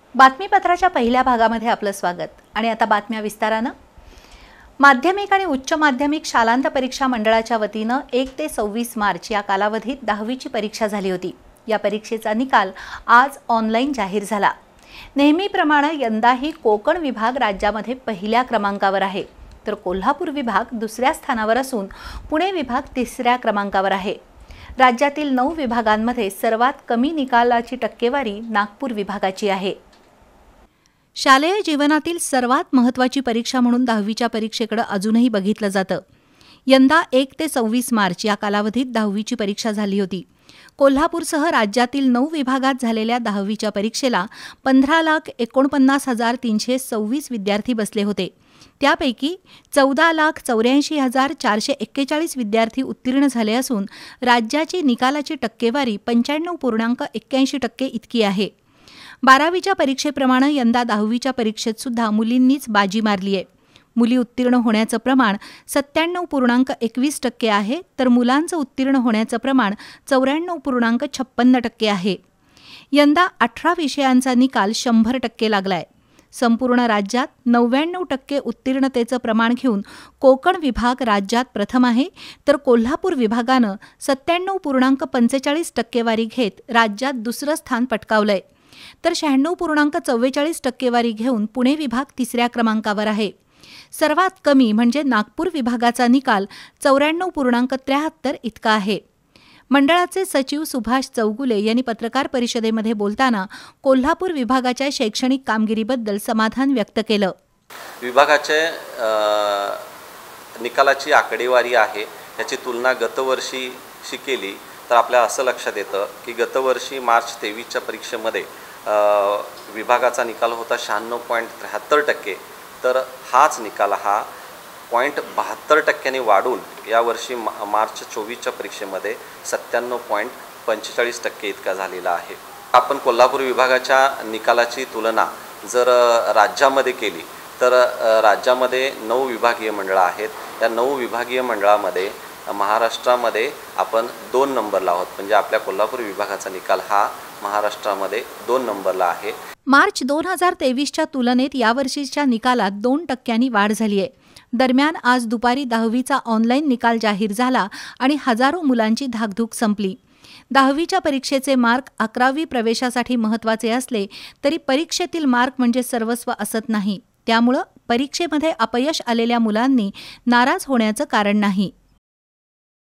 बातमीपत्राच्या पहिल्या भागामध्ये आपलं स्वागत आणि आता बातम्या विस्तारानं। माध्यमिक आणि उच्च माध्यमिक शालांत परीक्षा मंडळाच्या वतीनं 1 ते 26 मार्च या कालावधीत 10वीची परीक्षा झाली होती। या परीक्षेचा निकाल आज ऑनलाईन जाहीर झाला। नेहमीप्रमाणे यंदाही कोकण विभाग राज्यामध्ये पहिल्या क्रमांकावर आहे, तर कोल्हापूर विभाग दुसऱ्या स्थानावर असून पुणे विभाग तिसऱ्या क्रमांकावर आहे। राज्यातील 9 विभागांमध्ये सर्वात कमी निकालाची टक्केवारी नागपूर विभागाची आहे। शालेय जीवनातील सर्वात महत्त्वाची परीक्षा म्हणून 10वीच्या परीक्षेकडे अजूनही बघितलं जातं। यंदा 1 ते 26 मार्च या कालावधीत 10वीची परीक्षा झाली होती। कोल्हापूरसह राज्यातील 9 विभागात झालेल्या 10वीच्या परीक्षेला 15,49,326 विद्यार्थी बसले होते। त्यापैकी 14,84,441 विद्यार्थी उत्तीर्ण झाले असून राज्याची निकालाची टक्केवारी 95.81% इतकी आहे। 12वीच्या परीक्षेप्रमाणे यंदा 10वीच्या परीक्षेत सुद्धा मुलींनीच बाजी मारली आहे। मुली उत्तीर्ण होण्याचं प्रमाण 97.21% आहे, तर मुलांचं उत्तीर्ण होण्याचं प्रमाण 94.56% आहे। यंदा 18 विषयांचा निकाल 100% लागलाय। संपूर्ण राज्यात 99% उत्तीर्णतेचं प्रमाण घेऊन कोकण विभाग राज्यात प्रथम आहे, तर कोल्हापूर विभागानं 97.45% टक्केवारी घेत राज्यात दुसरं स्थान पटकावलंय, तर 96.44% टक्केवारी घेऊन पुणे विभाग तिसऱ्या क्रमांकावर आहे। सर्वात कमी म्हणजे नागपूर विभागाचा निकाल 94.73 इतका आहे। मंडळाचे सचिव सुभाष चौगुले यांनी पत्रकार परिषदेमध्ये बोलताना कोल्हापूर विभागाच्या शैक्षणिक कामगिरीबद्दल समाधान व्यक्त केलं। विभागाचे निकालाची आकडेवारी आहे, याची तुलना गतवर्षीशी केली तर आपल्याला असं लक्षात येतं की गतवर्षी मार्च 23च्या परीक्षेमध्ये विभागाचा निकाल होता 96.73%, तर हाच निकाल हा 0.72% वाढून यावर्षी मार्च 24च्या परीक्षेमध्ये 97.45% इतका झालेला आहे। आपण कोल्हापूर विभागाच्या निकालाची तुलना जर राज्यामध्ये केली तर राज्यामध्ये 9 विभागीय मंडळं आहेत। या 9 विभागीय मंडळामध्ये महाराष्ट्रामध्ये आपण 2 नंबरला आहोत, म्हणजे आपल्या कोल्हापूर विभागाचा निकाल हा महाराष्ट्रामध्ये 2 नंबरला आहे। मार्च 2023च्या तुलनेत यावर्षीच्या निकालात 2% वाढ झाली आहे। दरम्यान आज दुपारी 10वीचा ऑनलाईन निकाल जाहीर झाला आणि हजारो मुलांची धाकधूक संपली। 10वीच्या परीक्षेचे मार्क 11वी प्रवेशासाठी महत्त्वाचे असले तरी परीक्षेतील मार्क म्हणजे सर्वस्व असत नाही, त्यामुळे परीक्षेमध्ये अपयश आलेल्या मुलांनी नाराज होण्याचं कारण नाही।